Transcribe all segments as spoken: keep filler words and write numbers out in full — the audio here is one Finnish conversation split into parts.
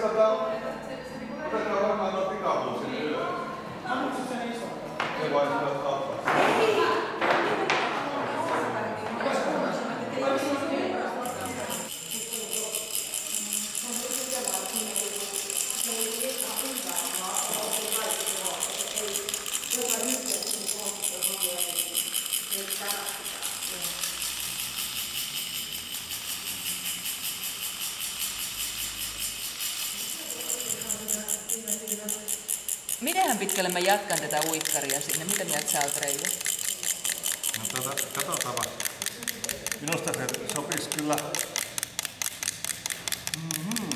tota... Otetaan varmaan tuon pikapuun sinne ylös. Haluatko sen iso? Ei vai sitä ottaa. Mitenhän pitkälle mä jatkan tätä uikkaria sinne? Mitä mieltä sä oot, Reijo? No tuota, katsotaan vaan. Minusta se sopisi kyllä. Mm-hmm.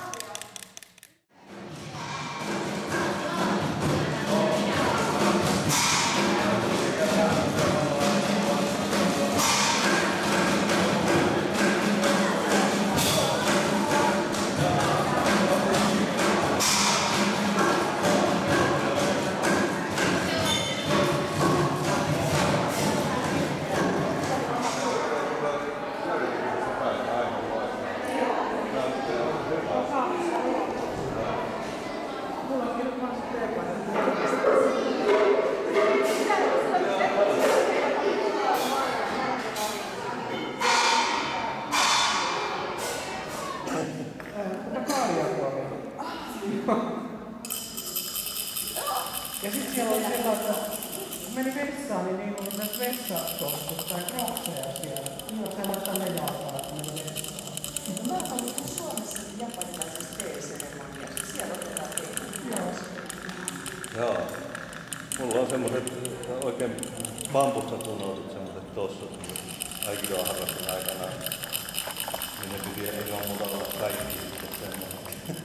Ja sitten siellä oli sellaista, kun meni vessaan, niin niillä oli myös vessatossut tai krokseja siellä. Joo, sellaista ne jalkaa, että meni vessaan. No mä olen ollut Suomessa japanilaisessa tee-seremoniassa. Siellä otetaan tee. Joo. Joo. Mulla on semmoset oikein bambuksatunnotut semmoset tossut. Aikidoa harrastin aikanaan. Niin ne piti ilman muuta olla kaikki sitten semmoinen.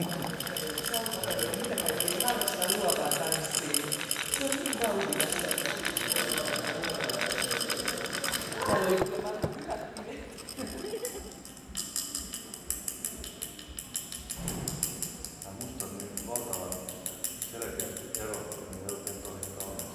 Mitä kaikki harrastaa luovaa tanssia? Se on niin vauhdista. Täällä oli kyllä paljon hyvät pidet. Musta on niin valtavan selkeästi erottu, niin joten tosi kauan.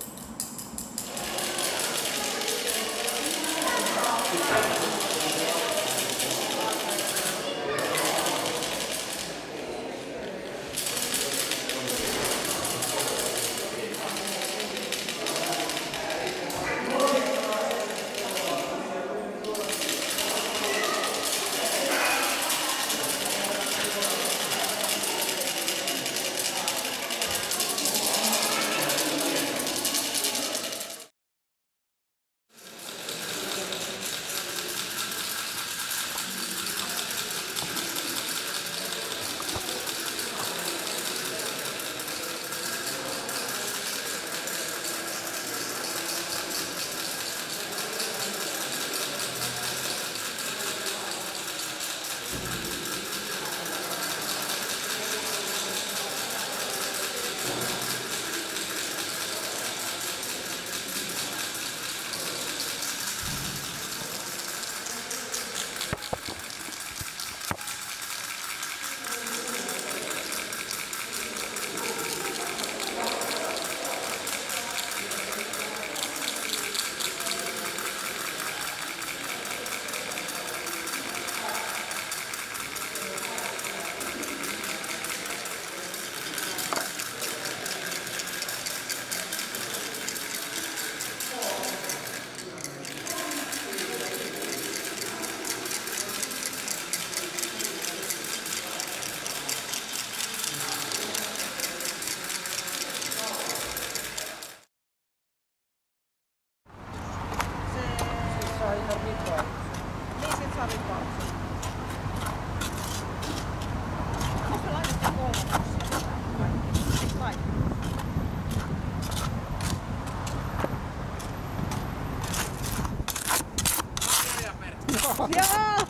Joo!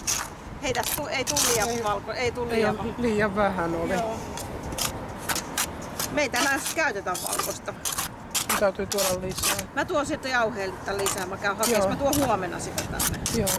Hei, tässä ei tule liian ei, valko, ei tule liian, liian, liian vähän oli. Joo. Me ei tänään käytetä valkoista. Täytyy tuoda lisää. Mä tuon sieltä jauheilta lisää, mä käyn hakemaan. Mä tuon huomenna sitä tänne. Joo.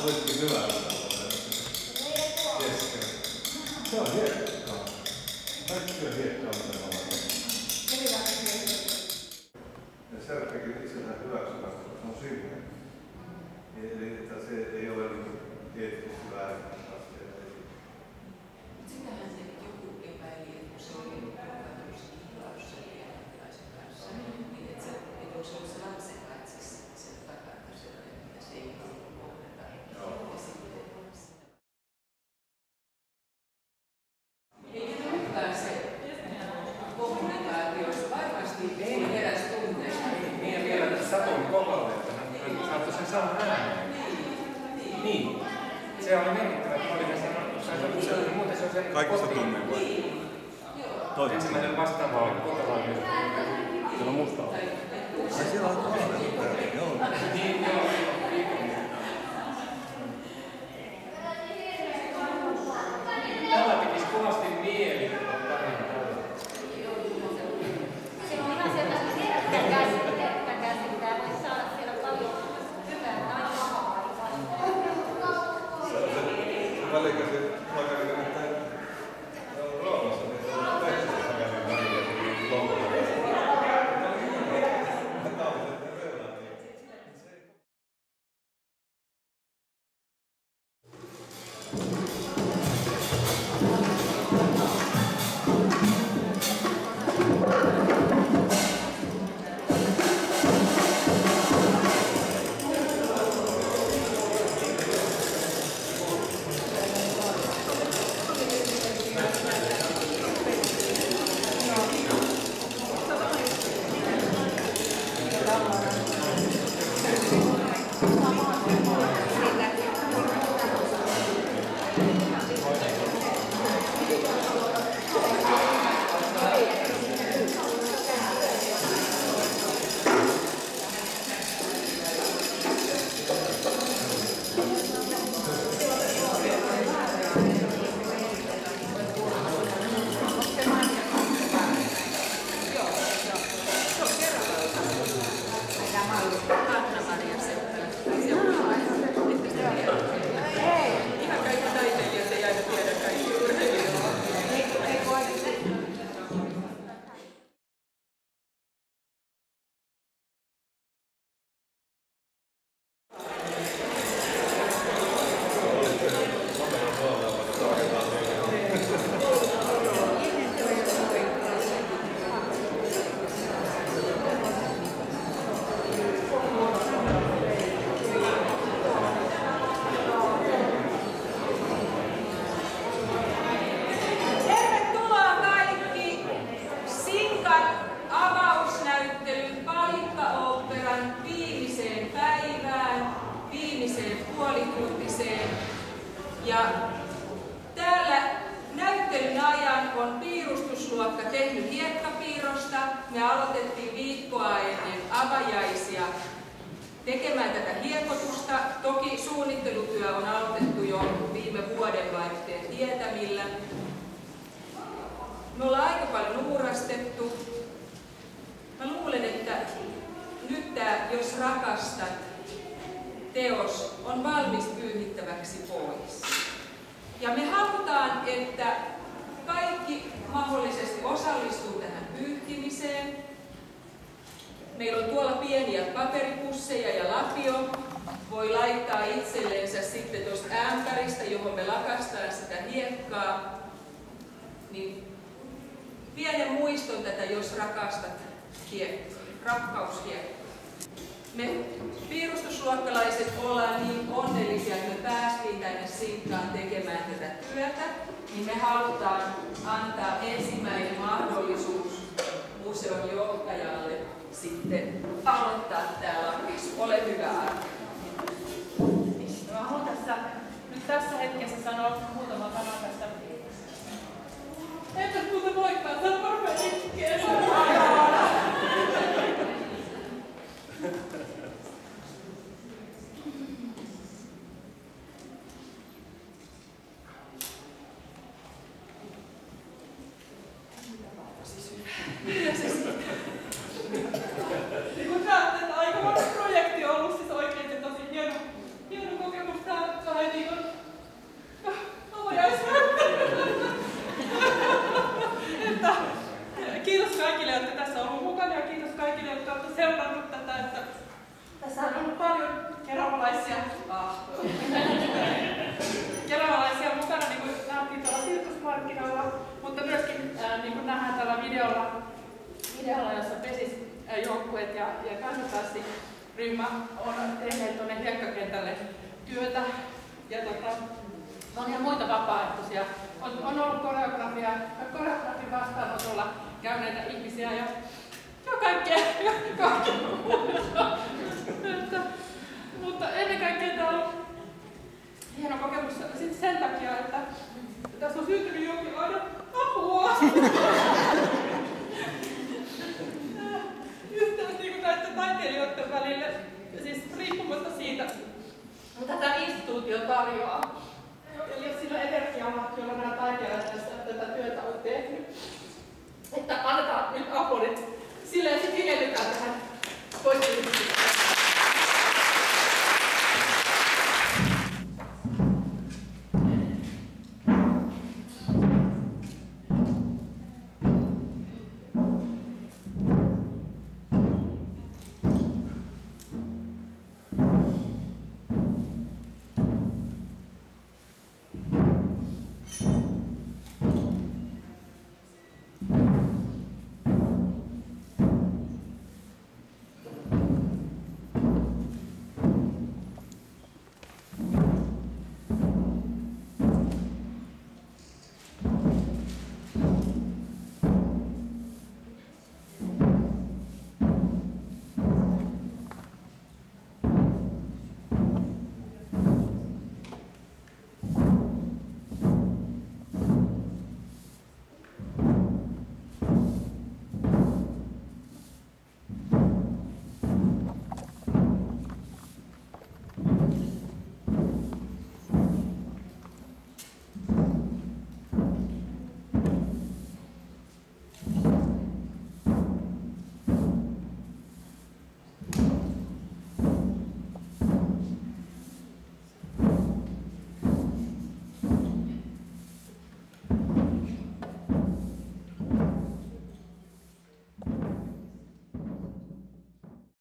Olisikin hyvä. Se on hiekkaa. Kaikki on hiekkaa, mitä mä olen. Ja Serppikin itseltään hyväksymään, koska se on sinne. Eli että se ei ole eettisesti väärin asia. Sitähän se joku epäili, että kun se oli tämmöisessä kihlaussa jääntiläisen kanssa, niin että se, että onko se ollut se lapsen katsissa sen takana sellainen, että se ei halua kohdata. Ja sitten eikä yhtään se kommunikaatio, varmasti ei heräs tunteista. Niin vielä tässä Satun kohdalla, että hän saattoi sen saman ääneen. Niin. Se oli merkittävä, että oli se sanonut, muuten se on se Kaikista tunnen vai? Toisin. Ensimmäinen vastaava oli kotolainen. Se on musta. Ai siellä on toinen. Joo. Niin, joo. Tällä tekisi kovasti mieli. Se on ihan sellaista herkkä käsittää, voi saada siellä paljon hyvää tai pahaa. Välikäsi vaikka nimittäin Roomassa, niin se on täysin hakainen välikäsi lonkolla. Ja täällä näyttelyn ajan on piirustusluokka tehnyt hiekkapiirrosta. Me aloitettiin viikkoa ennen avajaisia tekemään tätä hiekotusta. Toki suunnittelutyö on aloitettu jo viime vuodenvaihteen tietämillä. Me ollaan aika paljon uurastettu. Mä luulen, että nyt tämä Jos rakastat teos on valmis pyyhittäväksi pois. Ja me halutaan, että kaikki mahdollisesti osallistuu tähän pyyhkimiseen. Meillä on tuolla pieniä paperipusseja ja lapio. Voi laittaa itsellensä sitten tuosta ämpäristä, johon me lakastaan sitä hiekkaa. Niin pienen muiston tätä Jos rakastat hiekkaa, rakkaushiekkaa. Me piirustusluokkalaiset ollaan niin onnellisia, että me päästiin tänne Sinkkaan tekemään tätä työtä, niin me halutaan antaa ensimmäinen mahdollisuus museon johtajalle sitten aloittaa tämä lakis. Ole hyvä, Arto. Mä haluan tässä, nyt tässä hetkessä sanoa muutama sana tästä. Enpä muuten voikaan, tämä on varmaan itkeä. Kun näette, että aika monta projekti on ollut siis oikein keravalaisia, ah, keravalaisia mukana, niin kuin nähtiin tuolla Sirkusmarkkinoilla, mutta myöskin äh, niin kuin nähdään tällä videolla, videolla jossa pesisjoukkueet ja, ja kansantanssiryhmä on tehneet tuonne hiekkakentälle työtä. Ja tota, monia muita vapaaehtoisia. On, on ollut koreografia, koreografin vastaanotolla käyneitä ihmisiä ja, ja kaikkea. Ja kaikkea. Mutta ennen kaikkea tämä on ollut hieno kokemus sit sen takia, että tässä on syntynyt jonkinlainen apua. Yhteys niin näiden taiteilijoiden välille, siis riippumatta siitä, mitä tämä instituutio tarjoaa.